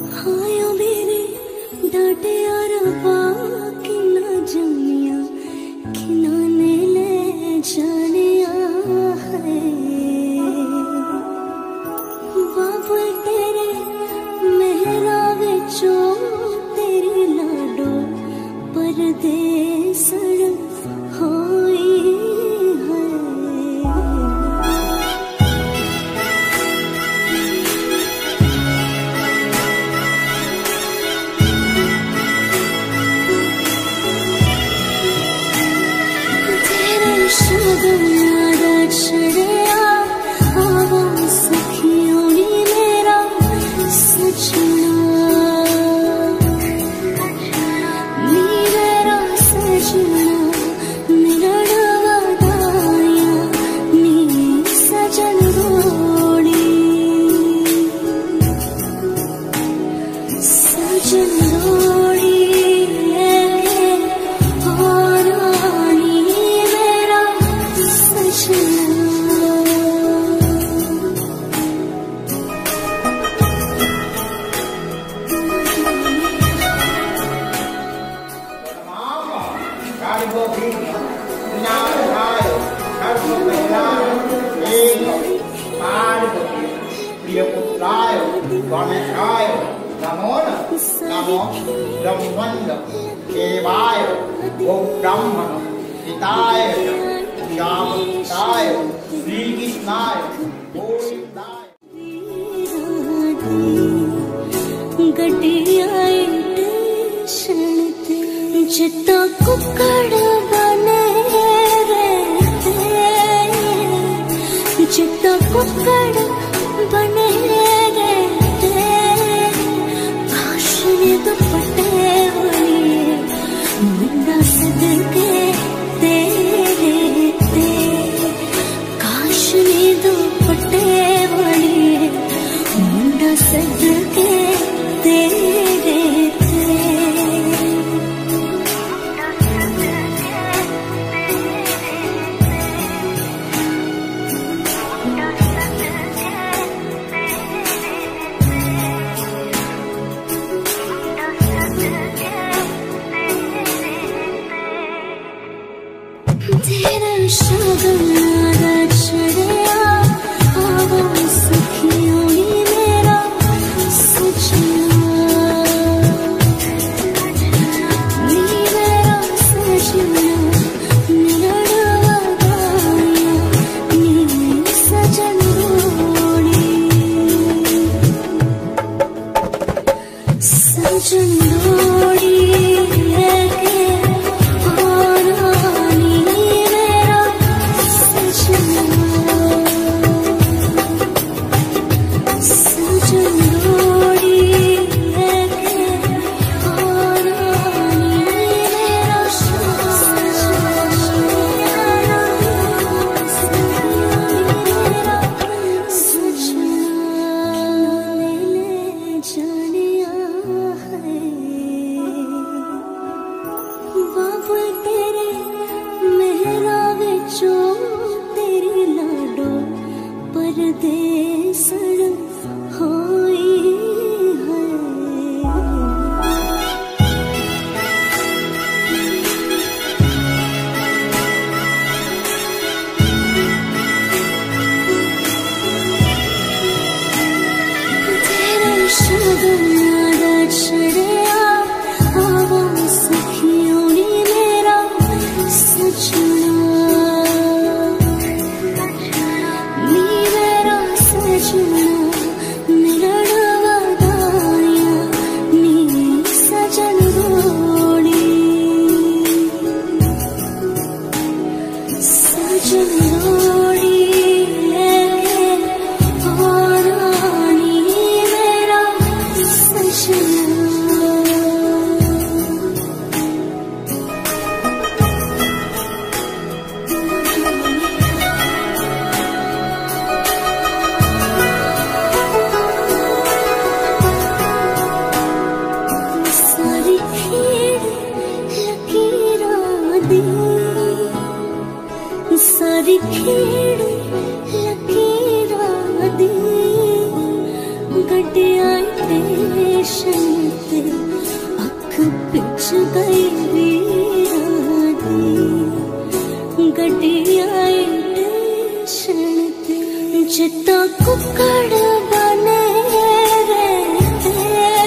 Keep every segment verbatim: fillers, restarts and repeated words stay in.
हायो मेरे डाटे यार किन्ना जमिया किन्ना ने ले जाने है बाबू तेरे मेहरा विचो तेरी लाडो परदेसड़ होई है। तेरे शगन याद छड़िया आवा सखियों नी मेरा सजना नी मेरा सजना मेरा डवादाया नी सजन रोड़ी सजन रोड़ी गणेशाय नमो नमो ब्रह्मण्ड देवाय गो ब्राह्मण हिताय श्यामताय श्री कृष्णाय गोविंदाय गड्डियां टेंशन जितना कुकड़ बने रहते जितना कुकड़ बने दुपट्टे वाली मुंडा सदके तेरे ते काशनी दुपट्टे वाली मुंडा सदके तेरे ते तेरा शगन याद छड़िया आवा सखियों नी मेरा सजना नी मेरा सजना मेरा डवादाया नी सजन रोड़ी सजन रोड़ी बाबू तेरे मेहरा विचो तेरी लाडो परदेसड़ होई है। तेरे शगन याद छड़िया आवा सखियों नी मेरा सजना नी मेरा सजना मेरा डवादाया नी सजन रोड़ी सजन रोड़ी मेरा सजना सारी खेड़ लकीरां दी सारी खेड़ लकीरां दी गड्डिया स्टेशन ते अख पिछ गई वीरा दी गड्डिया स्टेशन ते जिता कुकड़ बने रहते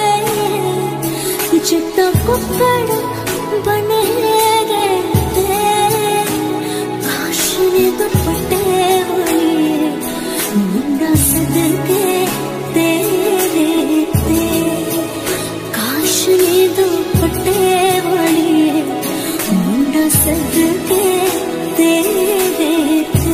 जिता कुकड़ बने रहते काश ने दुपट्टे वाली मुंडा सदके तेरे ते काश ने दुपट्टे वाली मुंडा सदके तेरे ते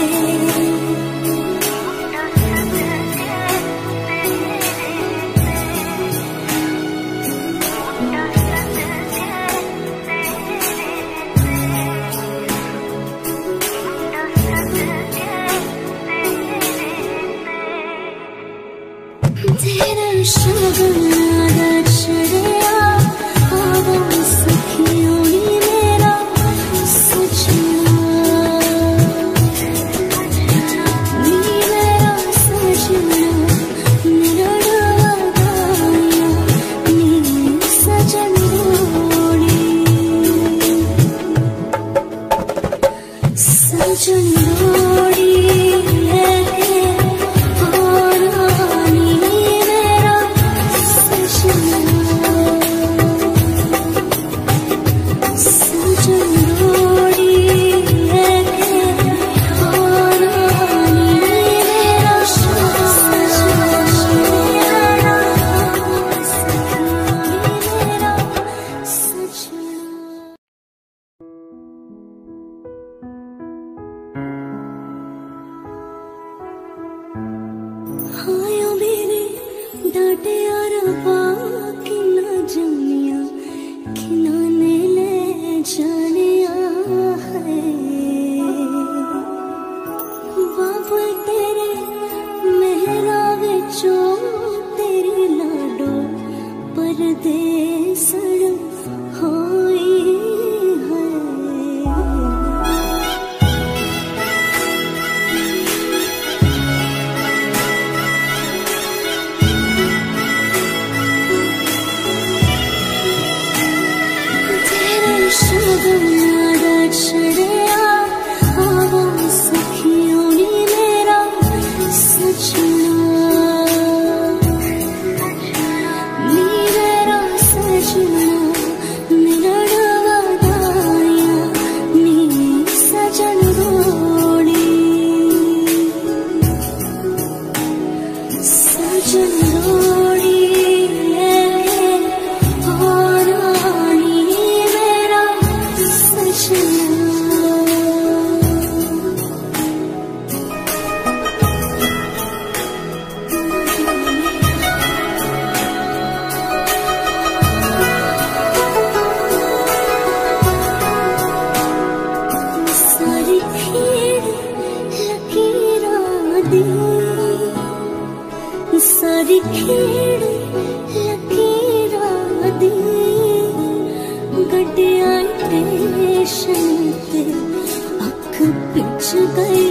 तेरा शगुन चढ़िया हवा सखियों नी मेरा सजना नी मेरा सजना मेरा डवाया नी सजन डोली सजन डोली डाटे यार कि ना जानिया किना ने ले जानिया है बाबा तेरे मेहरा विचो तेरी लाडो परदेसड़ होई है शगुन चढ़िया हवा सखियों नी मेरा सजना नी मेरा सजना मेरा डवाया नी सजन डोली सजन डोली सारी खेड़ लकीरा दी गड्डिया स्टेशन ते अख पिछ गई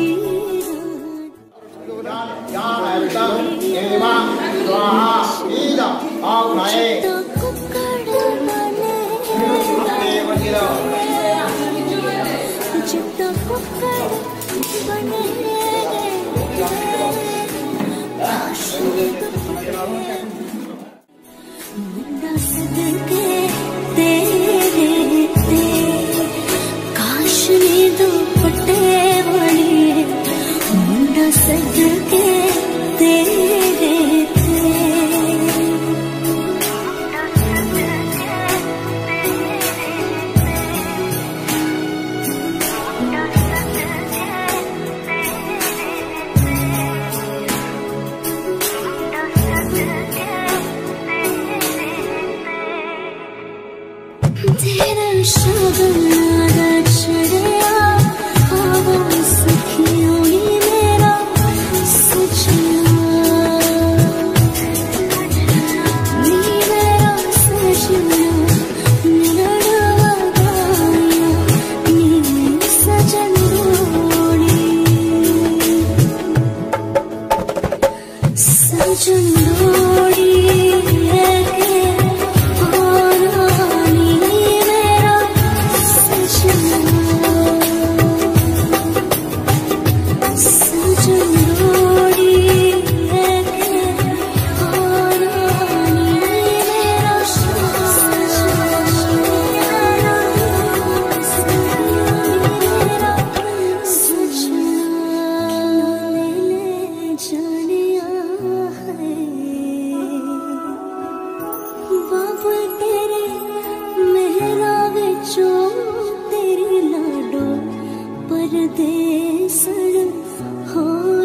जिता कुकड़ बने मुंडा सदके तेरे ते काश ने दुपट्टे वाली मुंडा सदके तेरे ते Yeah. परदेसण हो